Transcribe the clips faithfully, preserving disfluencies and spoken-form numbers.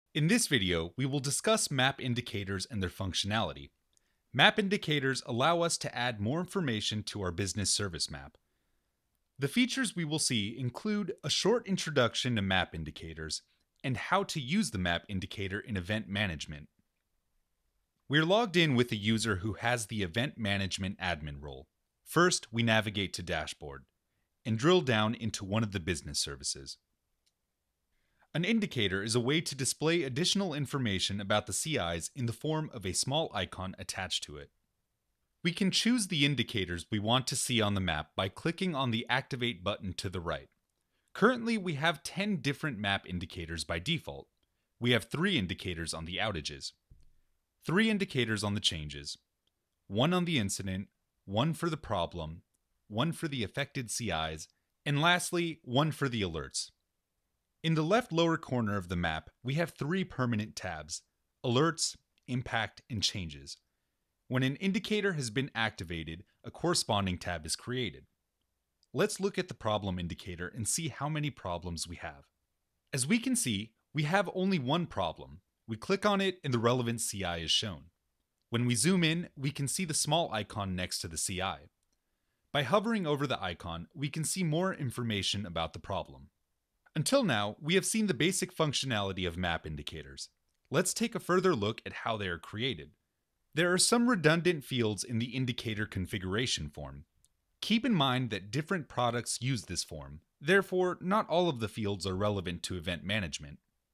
In this video, we will discuss map indicators and their functionality. Map indicators allow us to add more information to our business service map. The features we will see include a short introduction to map indicators and how to use the map indicator in event management. We're logged in with a user who has the event management admin role. First, we navigate to Dashboard and drill down into one of the business services. An indicator is a way to display additional information about the C Is in the form of a small icon attached to it. We can choose the indicators we want to see on the map by clicking on the Activate button to the right. Currently, we have ten different map indicators by default. We have three indicators on the outages, three indicators on the changes, one on the incident, one for the problem, one for the affected C Is, and lastly, one for the alerts. In the left lower corner of the map, we have three permanent tabs: Alerts, Impact, and Changes. When an indicator has been activated, a corresponding tab is created. Let's look at the problem indicator and see how many problems we have. As we can see, we have only one problem. We click on it and the relevant C I is shown. When we zoom in, we can see the small icon next to the C I. By hovering over the icon, we can see more information about the problem. Until now, we have seen the basic functionality of map indicators. Let's take a further look at how they are created. There are some redundant fields in the indicator configuration form. Keep in mind that different products use this form, therefore not all of the fields are relevant to event management.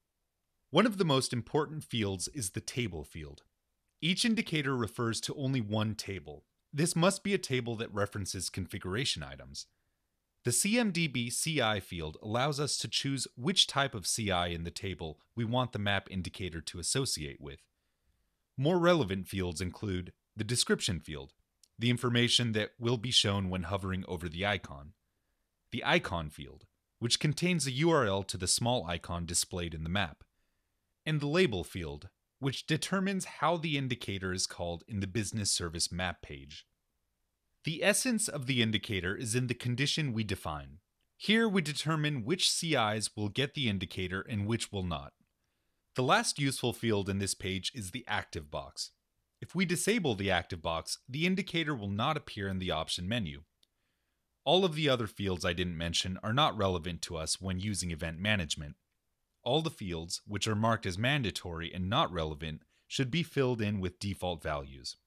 One of the most important fields is the table field. Each indicator refers to only one table. This must be a table that references configuration items. The C M D B C I field allows us to choose which type of C I in the table we want the map indicator to associate with. More relevant fields include the description field, the information that will be shown when hovering over the icon, the icon field, which contains a U R L to the small icon displayed in the map, and the label field, which determines how the indicator is called in the business service map page. The essence of the indicator is in the condition we define. Here we determine which C Is will get the indicator and which will not. The last useful field in this page is the active box. If we disable the active box, the indicator will not appear in the option menu. All of the other fields I didn't mention are not relevant to us when using event management. All the fields, which are marked as mandatory and not relevant, should be filled in with default values.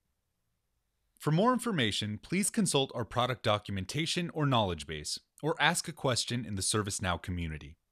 For more information, please consult our product documentation or knowledge base, or ask a question in the ServiceNow community.